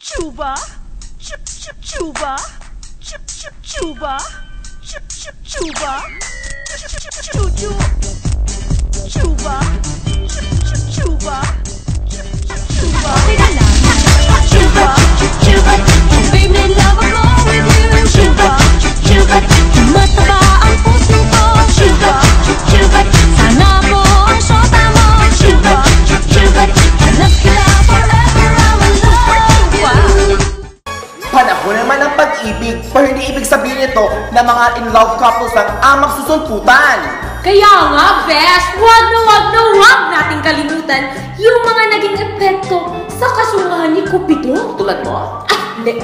Chuba, chuba, chuba, chuba, chuju, chuba, chuba, chuba. Chuba, chuba, baby, love will go with you. Chuba, chuba, mataba ang puso ko. Chuba, chuba, sana ko ang shota mo. Chuba, chuba, hanap kita forever, I will love you. Panahon naman ng pag-ibig, pero hindi ibig sabihin nito na mga in-love couples lang ang magsusuntutan. Kaya nga, best, wag na nating kalimutan yung mga naging epekto sa kasungahan ni Cupido. Tulad mo? Ah, hindi.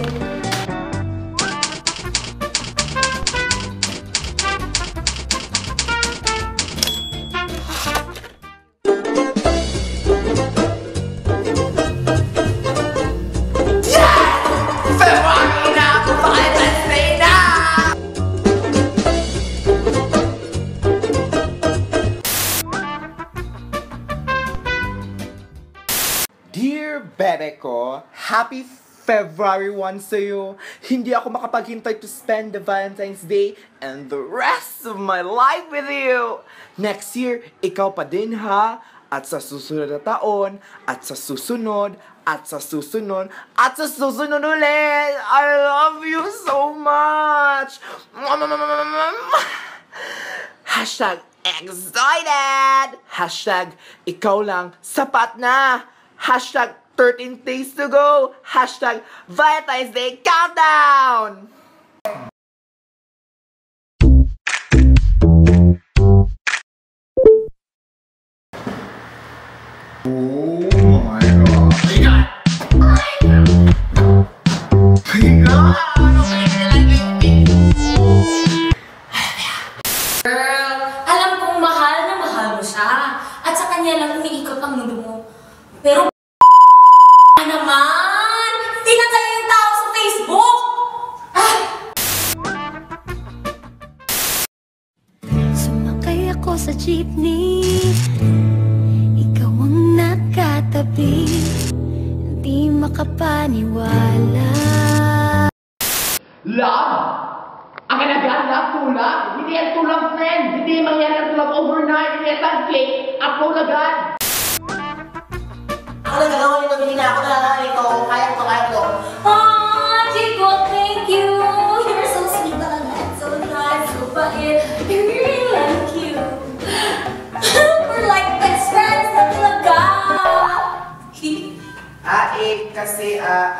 Dear Bebe ko, happy February 1 sa'yo. Hindi ako makapaghintay to spend the Valentine's Day and the rest of my life with you. Next year, ikaw pa din ha. At sa susunod na taon, at sa susunod, at sa susunod, at sa susunod ulit. I love you so much. Hashtag excited. Hashtag ikaw lang, sapat na. Hashtag 13 days to go. Hashtag Valentine's Day countdown. Oh my God. Girl, alam kong mahal na mahal mo siya. At sa kanya lang umiikot ang mundo mo. Pero naman, tinatay yung tao sa Facebook! Ah! Sumakay ako sa jeepney, ikaw ang nakatabi, hindi makapaniwala. Love! Ang kanagaan love tulad. Hindi yan tulang friend. Hindi mangyari ang tulang overnight. Hindi yan lang cake. Upload agad. Ako lang gagawa nito. Hindi na ako nalala nito. Kaya ko. Aw, Chico, thank you! You're so sweet talaga. So nice, so bait. I really like you. We're like best friends na talaga. Kasi,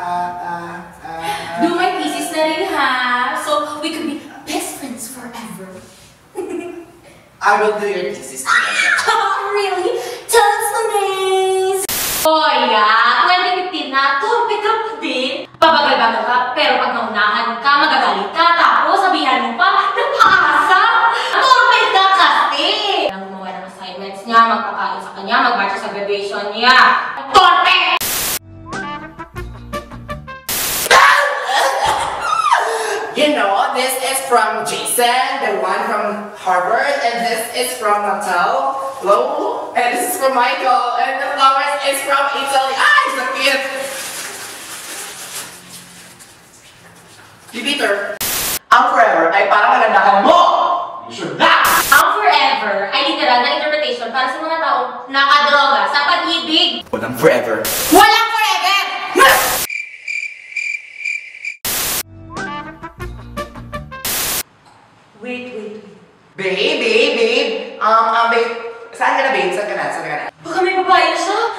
Do my thesis na rin ha. So, we could be best friends forever. I will do your thesis together. Really? That's amazing! Oh yeah, 2015 na, turpe ka pa din. Pabagal-bagal ka, pero pag naunahan ka, magagalit ka, tapos sabihan mo pa, napakasa! Turpe ka kasi! Ang gumawa ng assignments niya, magpakain sa kanya, mag-march sa graduation niya. Turpe! You know, this is from Jason, the one from Harvard, and this is from Natal, Lo, and this is from Michael, and the flowers is from Italy. Ah, it's so cute! Peter, ang forever ay parang nagandakan mo! You should not! Ang forever ay literal na interpretation para sa mga taong nakadroga sa pag-ibig. Walang forever. Walang forever! Wait. Babe. Babe. Saan ka na, babe? Saan ka na? Baka may babae na siya.